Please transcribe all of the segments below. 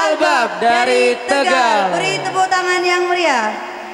Albab dari Tegal. Beri tepuk tangan yang meriah.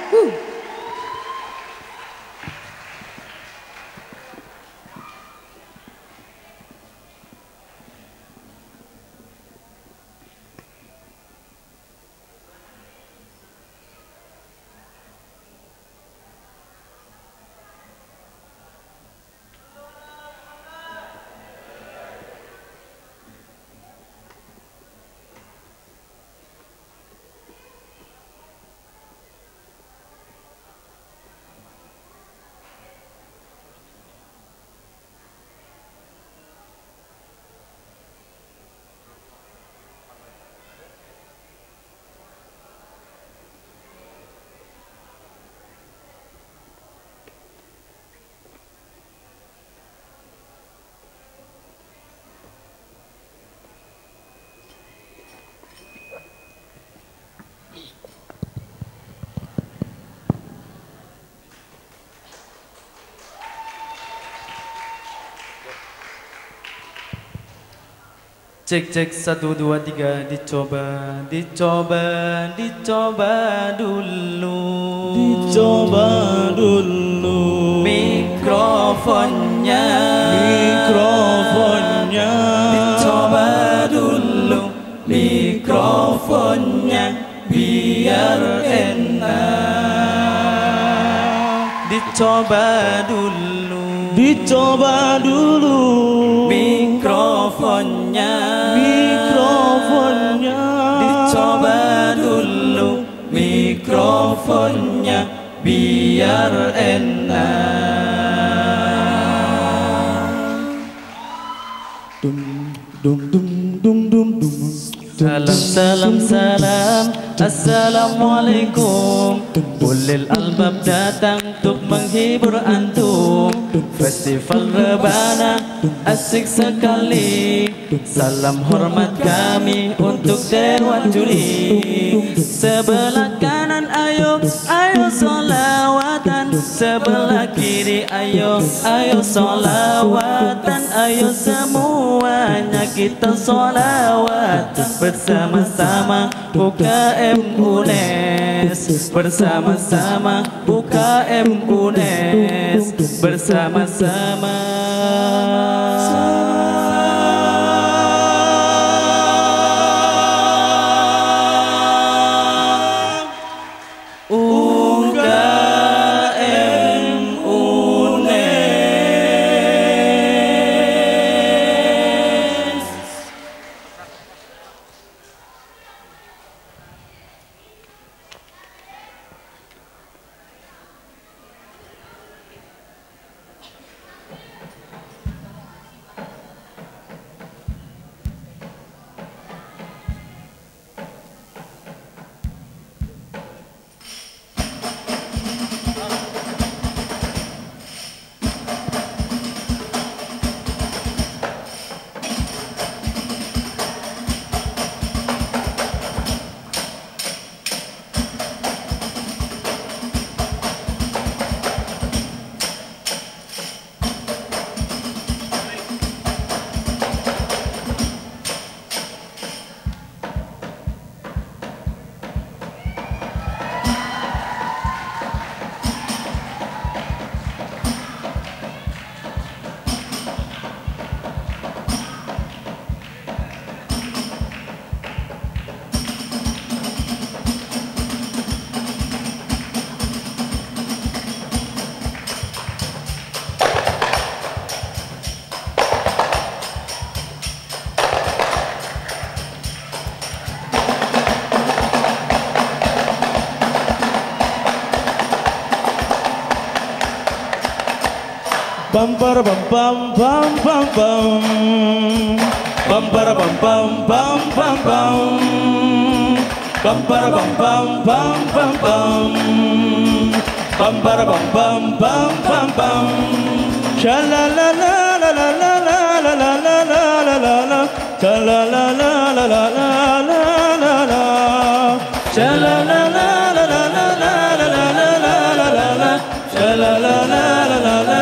Cek cek 1 2 3 dicoba dulu mikrofonnya dicoba dulu mikrofonnya biar enak dicoba dulu mikrofonnya dicoba dulu mikrofonnya biar enak. Salam assalamualaikum. Ulil albab datang untuk menghibur antum. Festival Rebana asik sekali. Salam hormat kami untuk Dewan Juri. Sebelah kanan ayo solawatan. Sebelah kiri ayo solawatan. Ayo semuanya kita solawat bersama-sama UKM UNES, bersama-sama UKM UNES, bersama-sama. Bam para bam bam bam bam bam. Bam para bam bam bam bam bam. Bam para bam bam bam bam bam. Bam para bam bam bam bam bam. Sha la la la la la la la la la la la la la. Sha la la la la la la la la la. Sha la la la la la la la la la la la la. Sha la la la la la la.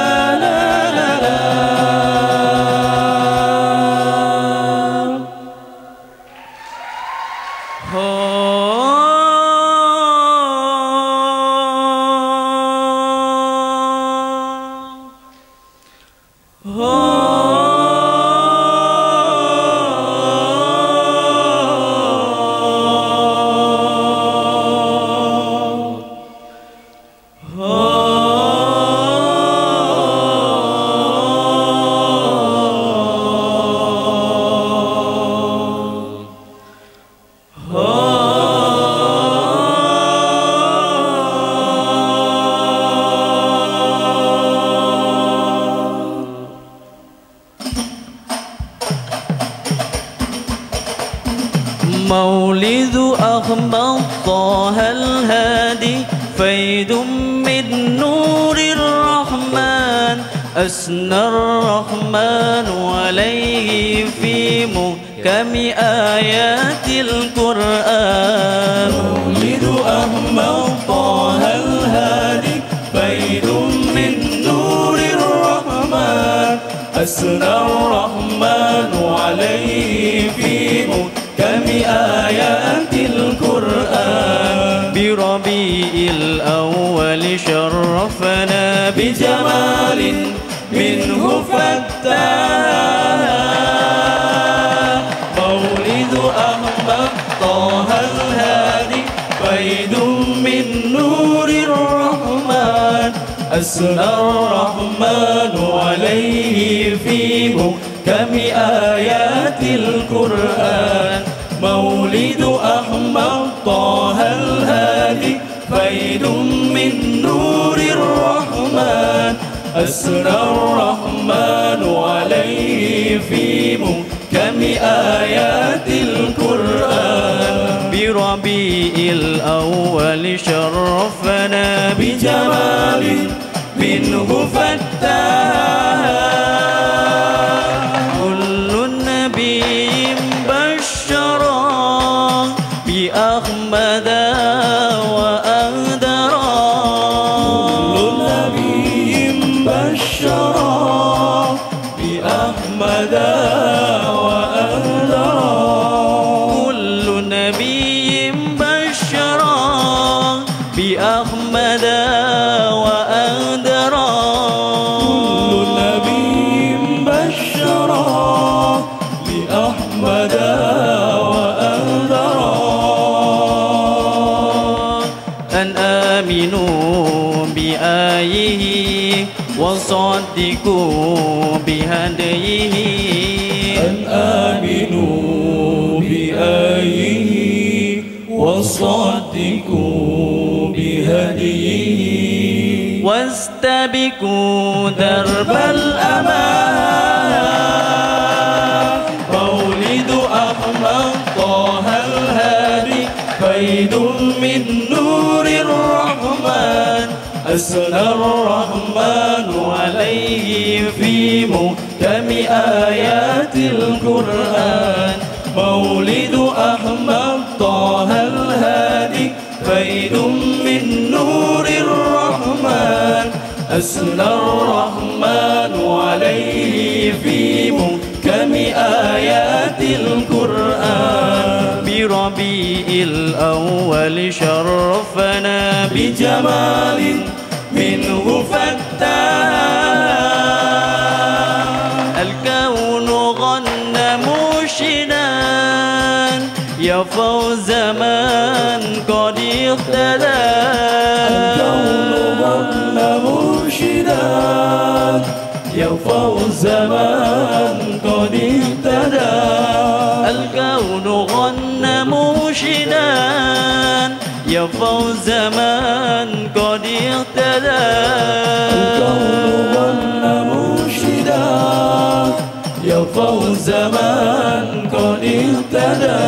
مولد أحمد طه الهادي فيض من نور الرحمن أثنى الرحمن عليه في محكم آيات القرآن. مولد أحمد طه الهادي فيض من نور الرحمن أثنى الرحمن عليه في محكم آيات القرآن. بربيع الأول شرفنا بجمال منه فتاه. مولد أحمد طه الهادي فيض من نور الرحمن أثنى الرحمن عليه في محكم آيات القرآن. مولد أحمد طه الهادي فيض من نور الرحمن أثنى الرحمن عليه في محكم آيات القرآن. بربيع الأول شرفنا بجمال منه فتاه. كل نبي بشرا بأحمد وأهدرا. كل نبي بشرا بأحمد وأهدرا. كل نبي بشرا بأحمد وأهدرا. كل نبي بشرا بأحمد وأهدرا. أن آمنوا بآيه وصدقوا بهديه. أن آمنوا بآيه وصدقوا بهديه. واستبقوا درب الأمان. مولد أحمد طه الهادي فيض من نور الرحمن أثنى الرحمن عليه في محكم آيات القرآن. مولد أحمد طه الهادي فيض من نور الرحمن أثنى الرحمن عليه في محكم آيات القرآن. بربيع الأول شرفنا بجمال منه فتاه. الكون غنى مرشدا يا فوز من قد اهتدى. الكون غنى مرشدا يا فوز من قد اهتدى. الكون غنى مرشدا يا فوز من قد اهتدى. الكون غنى مرشدا يا فوز من قد اهتدى.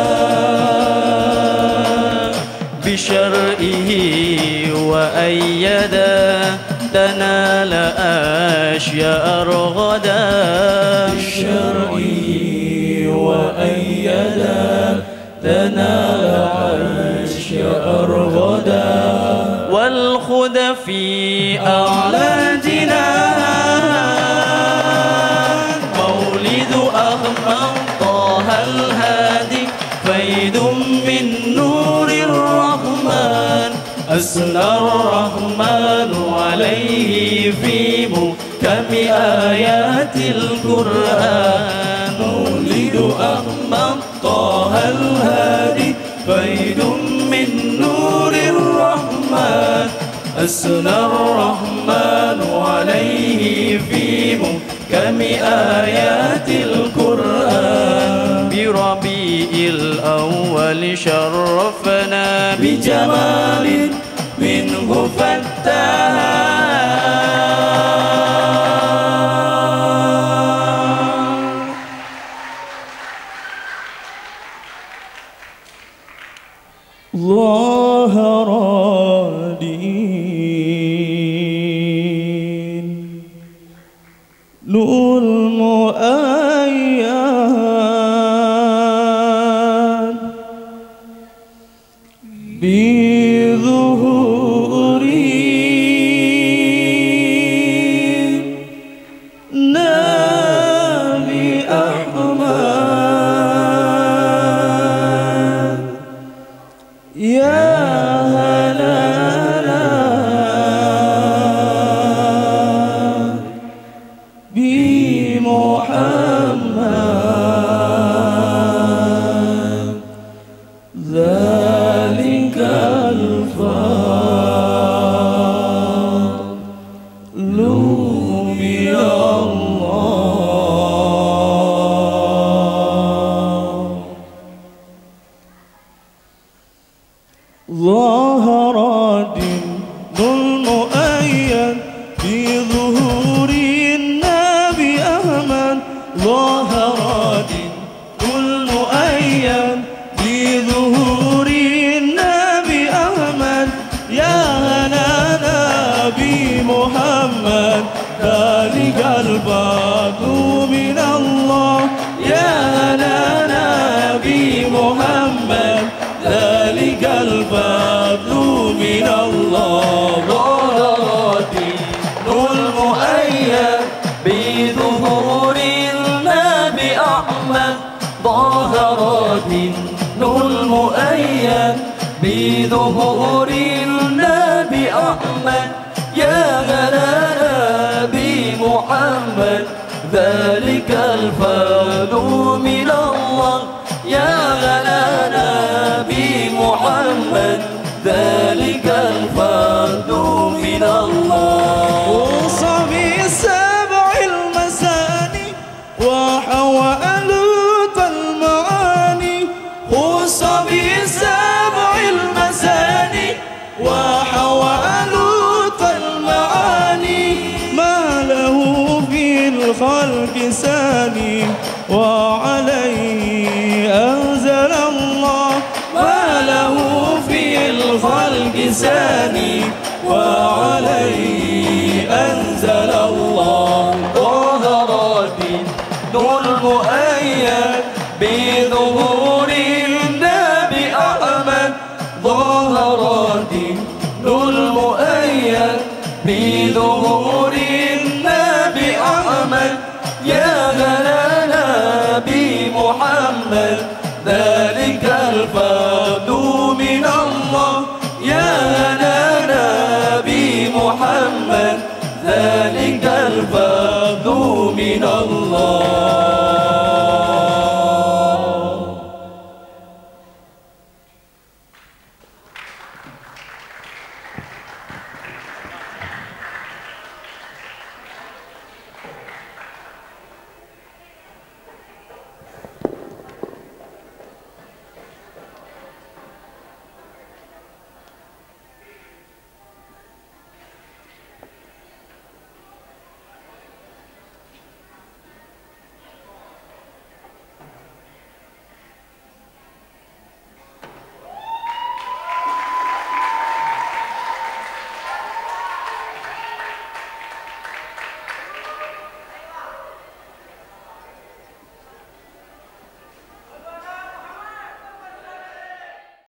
بشرعه وأيدا تنال أشياء رغدا. بشرعه وأيدا تنال أشياء رغدا. والخد في أعلى الجنان. مولد أحمد طه الهادي فيض من نور الرحمن أثنى الرحمن عليه في محكم آيات القرآن مولد أحمد طه الهادي فيض من نور الرحمن أثنى الرحمن عليه في محكم آيات القرآن بربيع الأول شرفنا بجمال منه فتان ظهر دين المؤيد بظهور نبي أحمد يا هلالا بمحمد ذلك الفضل من الله ظهر دين المؤيد بظهور النبي أحمد ظهر دين المؤيد بظهور النبي أحمد يا هنانا بمحمد ذلك الفضل من الله يا هنانا بمحمد ذلك الفضل من الله ظهر الدين المؤيد بظهور النبي أحمد ظهر الدين المؤيد بظهور النبي أحمد يا غلانا بمحمد ذلك الفضل من الله يا غلانا بمحمد ذلك الفضل من الله وصى بسبع المثاني وحوى ألوط المعاني وصى بسبع المثاني وحوى ألوط المعاني ما له في الخلق ثاني وعليه أنزل الله ما له في الخلق ثاني وعليه أنزل الله ظهر الدين المؤيد بظهور النبي أحمد ظهر الدين المؤيد بظهور النبي أحمد يا غلانا بمحمد ذلك الفضل